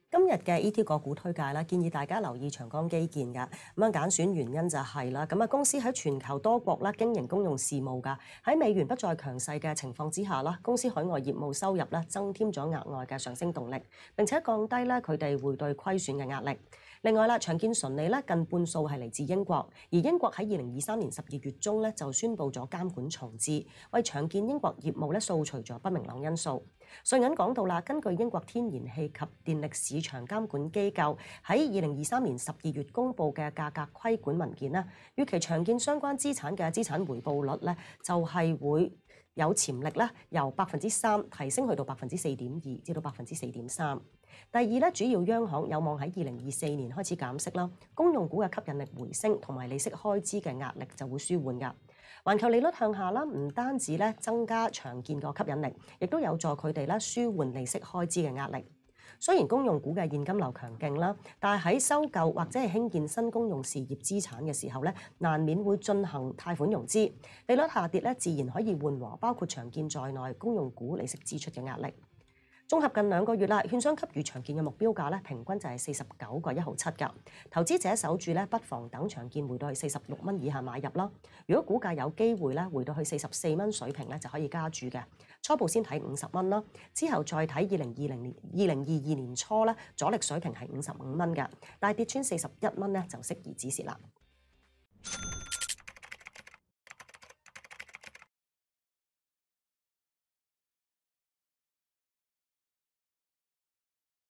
今日嘅 ET 個股推介啦，建議大家留意長江基建㗎。咁揀選原因就係啦，公司喺全球多國啦經營公用事務㗎。喺美元不再強勢嘅情況之下啦，公司海外業務收入咧增添咗額外嘅上升動力，並且降低咧佢哋匯兌虧損嘅壓力。另外啦，長建純利咧近半數係嚟自英國，而英國喺2023年12月中咧就宣布咗監管重置，為長建英國業務咧掃除咗不明朗因素。瑞銀講到啦，根據英國天然氣及電力市場監管機構喺2023年12月公布嘅價格規管文件啦，預期長建相關資產嘅資產回報率咧就係會有潛力咧由3%提升去到4.2%至到4.3%。第二咧，主要央行有望喺2024年開始減息啦，公用股嘅吸引力回升，同埋利息開支嘅壓力就會舒緩㗎。環球利率向下啦，唔單止咧增加長建個吸引力，亦都有助佢哋咧舒緩利息開支嘅壓力。雖然公用股嘅現金流強勁啦，但係喺收購或者係興建新公用事業資產嘅時候咧，難免會進行貸款融資，利率下跌咧，自然可以緩和包括長建在內公用股利息支出嘅壓力。綜合近2個月啦，券商給予長建嘅目標價咧，平均就係49個1毫7㗎。投資者守住咧，不妨等長建回到去46蚊以下買入啦。如果股價有機會咧回到去44蚊水平咧，就可以加注嘅。初步先睇50蚊啦，之後再睇2022年初咧，阻力水平係55蚊㗎，但係跌穿41蚊咧就適宜止蝕啦。